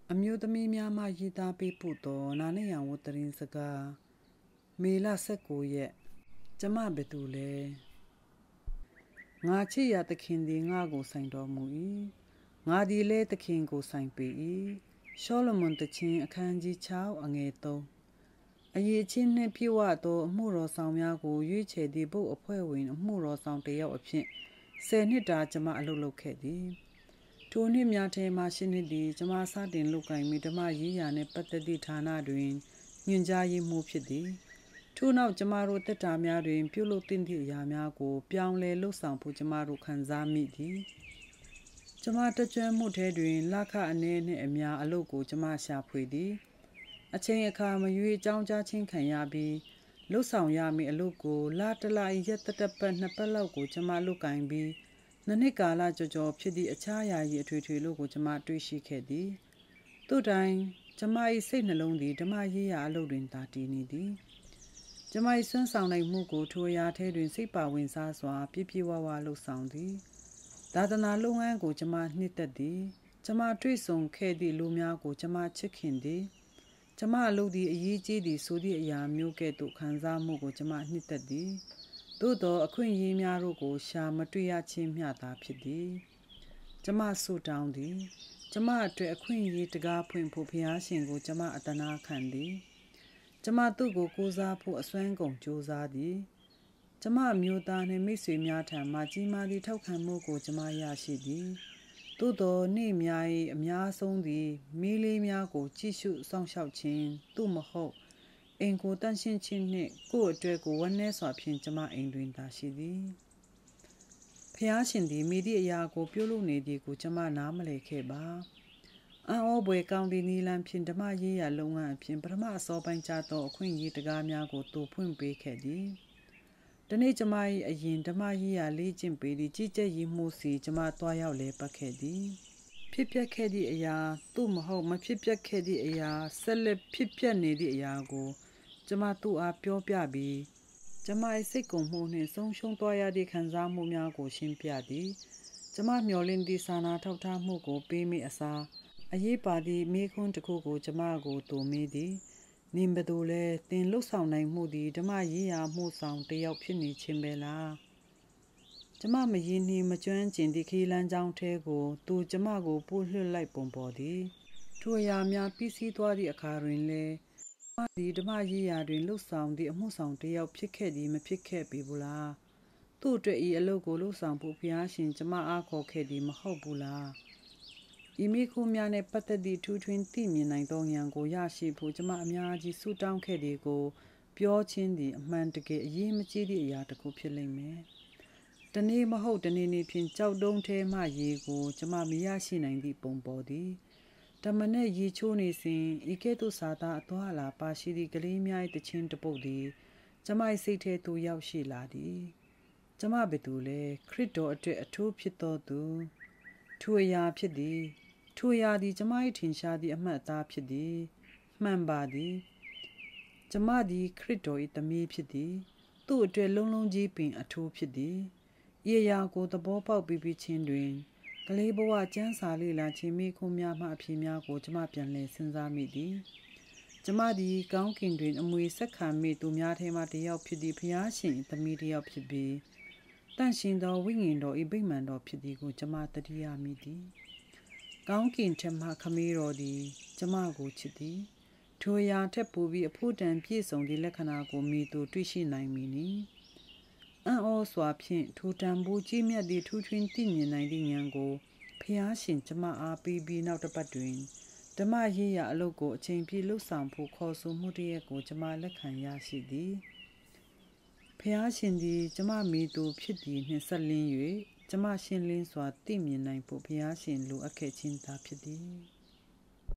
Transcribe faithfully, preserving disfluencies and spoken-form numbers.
အမျိုးသမီးများမှရေးသားပေးပို့သောနာနဲ့ရန်ဝတ်သတင်းစကားမေလ၁၉ရက်ကျမဘယ်သူလဲငါချစ်ရသခင်သည်ငါကိုဆိုင်တော်မူ၏ငါသည်လဲသခင်ကိုဆိုင်ပေ၏ရှောလမုန်တခြင်းအခန်းကြီး၆အငယ်၃အရေးချင်းနှင့်ပြည့်ဝသောအမှုတော်ဆောင်များကိုရွေးချယ်သည့်ဘုတ်အဖွဲ့ဝင်အမှုတော်ဆောင်တစ်ယောက်အဖြစ်ဆယ်နှစ်တာကျမအလုပ်လုပ်ခဲ့သည်ထိုနှစ်များထဲမှရှစ်နှစ်သည်ကျမစတင်လုပ်ကိုင်မိဓမ္မရေးရာနှင့်ပတ်သက်သည့်ဌာနတွင်ညွှန်ကြားရေးမှူးဖြစ်သည်ထို့နောက်ကျမတို့တက်တာများတွင်ပြုလုပ်သင့်သည့်အရာများကိုပြောင်းလဲလှုပ်ဆောင်ဖို့ကျမတို့ခံစားမိသည်ကျမတက်ကြွမှုထဲတွင်လခအနည်းနှင့်အများအလုပ်ကိုကျမရှာဖွေသည်အချိန်အခါမရွေးအကြောင်းကြားခြင်းခံရပြီးလှုပ်ဆောင်ရမည့်အလုပ်ကိုလတလရက်တတပတ်နှစ်ပတ်လောက်ကိုကျမလုပ်ကိုင်ပြီးနှစ်နှစ်ကာလကြော်ကြော်ဖြစ်သည့်အခြားအရာကြီးအထွေထွေလို့ကိုကျမတွေ့ရှိခဲ့သည်တို့တိုင်ကျမ၏စိတ်နှလုံးသည်ဓမ္မရေးရာအလုပ်တွင်သာတည်နေသည်ကျမ၏စွမ်းဆောင်နိုင်မှုကိုထိုအရာထဲတွင်စိတ်ပါဝင်စားစွာပြည့်ပြည့်ဝဝလှုပ်ဆောင်သည်သာသနာလုပ်ငန်းကိုကျမနှစ်သက်သည်ကျမတွေ့ဆုံခဲ့သည့်လူများကိုကျမချစ်ခင်သည်ကျမအလုပ်သည်အရေးကြီးသည်ဆိုသည့်အရာမျိုးကဲ့သို့ခံစားမှုကိုကျမနှစ်သက်သည်သို့သောအခွင့်အရေးများတို့ကိုရှာမတွေ့ရခြင်းမျှသာဖြစ်သည်ကျမဆုတောင်းသည်ကျမအတွက်အခွင့်အရေးတကားဖွင့်ဖို့ဘုရားရှင်ကိုကျမအသနာခံသည်ကျမသူ့ကိုကိုးစားဖို့အစွမ်းကုန်ကြိုးစားသည်ကျမအမျိုးသားနှင့်မိတ်ဆွေများထံမှကြီးမားသည့်ထောက်ခံမှုကိုကျမရရှိသည်သို့သောနေ့များ၏အများဆုံးသည်မီးလေးများကိုကြည့်ရှုစောင့်ရှောက်ခြင်းသို့မဟုတ်အိမ်ကိုတန့်ရှင်းခြင်းနှင့်ကိုယ့်အတွက်ကိုဝမ်းနည်းစွာဖြင့်ကျမအိမ်တွင်သာရှိသည်ဖျားရှင်သည်မိသည့်အရာကိုပြုလုပ်နေသည်ကိုကျမနားမလည်ခဲ့ပါအံ့ဩဖွယ်ကောင်းသည့်နည်းလမ်းဖြင့်ဓမ္မရေးရာလုပ်ငန်းအပြင်ပထမအစောပိုင်းကျသောအခွင့်အရေးတကားများကိုသူဖွင့်ပေးခဲ့သည်တနေ့ကျမ၏အရင်ဓမ္မရေးရာလေ့ကျင့်ပေးသည့်ကြီးကြပ်ရေးမှူးစီကျမတွားရောက်လဲပတ်ခဲ့သည်ဖြစ်ပျက်ခဲ့သည့်အရာသို့မဟုတ်မဖြစ်ပျက်ခဲ့သည့်အရာဆက်လက်ဖြစ်ပျက်နေသည့်အရာကိုကျမသူ့အားပြောပြပြီးကျမ၏စိတ်ကုန်မှုနှင့်ဆုံးရှုံးသွားရသည့်ခံစားမှုများကိုရှင်းပြသည်ကျမမျှော်လင့်သည့်စာနာထောက်ထားမှုကိုပေးမိအစားအရေးပါသည့်မေးခွန်းတစ်ခုကိုကျမကိုသူမေးသည်နင်ဘယ်သူလဲသင်လှုပ်ဆောင်နိုင်မှုသည်ဓမ္မရေးရာမှုဆောင်တစ်ယောက်ဖြစ်နေခြင်းပဲလားကျမမရင်းနှီးမကျွမ်းကျင်သည့်ခရီးလမ်းကြောင်းထဲကိုသူကျမကိုပို့လွှတ်လိုက်ပုံပေါ်သည်ထိုအရာများပြီးစီးသွားသည့်အခါတွင်လည်းကျမသည်ဓမ္မရေးရာတွင်လှုပ်ဆောင်သည့်အမှုဆောင်တစ်ယောက်ဖြစ်ခဲ့သည်မဖြစ်ခဲ့ပေဘူးလားသူ့အတွက်ဤအလုပ်ကိုလှုပ်ဆောင်ဖို့ဘုရားရှင်ကျမအားခေါ်ခဲ့သည်မဟုတ်ဘူးလားဤမိခိုးများနှင့်ပတ်သက်သည့်ထူးထွင်းသိမြင်နိုင်သောဉာဏ်ကိုရရှိဖို့ကျမအများကြီးဆုတောင်းခဲ့သည်ကိုပြောခြင်းသည်အမှန်တကယ်အရေးမကြီးသည့်အရာတစ်ခုဖြစ်လိမ့်မယ်တနေ့မဟုတ်တနေ့နေ့ဖြင့်ကြောက်တုံးထဲမှရေကိုကျမမရရှိနိုင်သည့်ပုံပေါ်သည်တမနက်ရေချိုးနေစဉ်ဤကဲ့သို့စာသားအသွာအလာပါရှိသည့်ကလေးများ၏တခြင်းတစ်ပုဒ်သည်ကျမ၏စိတ်ထဲသို့ရောက်ရှိလာသည်ကျမဘယ်သူလဲခရစ်တော်အတွက်အထူးဖြစ်သောသူထိုအရာဖြစ်သည်ထိုအရာသည်ကျမ၏ထင်ရှားသည့်အမှတ်အသားဖြစ်သည်မှန်ပါသည်ကျမသည်ခရစ်တော်၏သမီးဖြစ်သည်သူ့အတွက်လုံးလုံးကြီးပင်အထူးဖြစ်သည်ဤအရာကိုသဘောပေါက်ပြီးပြီးချင်းတွင်ကလေးဘဝကျမ်းစာလေ့လာခြင်းမိခိုးများမှအဖြစ်များကိုကျမပြန်လည်စဉ်းစားမိသည်ကျမသည်ကောင်းကင်တွင်အမွေဆက်ခံမိသူများထဲမှတစ်ယောက်ဖြစ်သည့်ဘုရားရှင်၏သမီးတစ်ယောက်ဖြစ်ပြီးတန့်ရှင်သောဝိညာဉ်တော်၏ဗိမာန်တော်ဖြစ်သည်ကိုကျမသတိရမိသည်ကောင်းကင်ထက်မှခမေးတော်သည်ကျမကိုချစ်သည်ထိုအရာထက်ပိုပြီးအဖို့တန်ပြည့်စုံသည့်လက္ခဏာကိုမိသူတွေ့ရှိနိုင်မည်နီအံ့ဩစွာဖြင့်ထိုတန်ဖိုးကြီးမြတ်သည့်ထူးထွင်းသိမြင်နိုင်သည့်ဉာဏ်ကိုဖျားရှင်ကျမအားပေးပြီးနောက်တစ်ပတ်တွင်ဓမ္မရေးရာအလုပ်ကိုအချိန်ပြည့်လှုပ်ဆောင်ဖို့ခေါ်ဆိုမှုတရက်ကိုကျမလက်ခံရရှိသည်ဖျားရှင်သည်ကျမမိသူဖြစ်သည်နှင့်ဆက်လင်း၍ကျမရှင်းလင်းစွာသိမြင်နိုင်ဖို့ဘုရားရှင်လိုအပ်ခဲ့ခြင်းသာဖြစ်သည်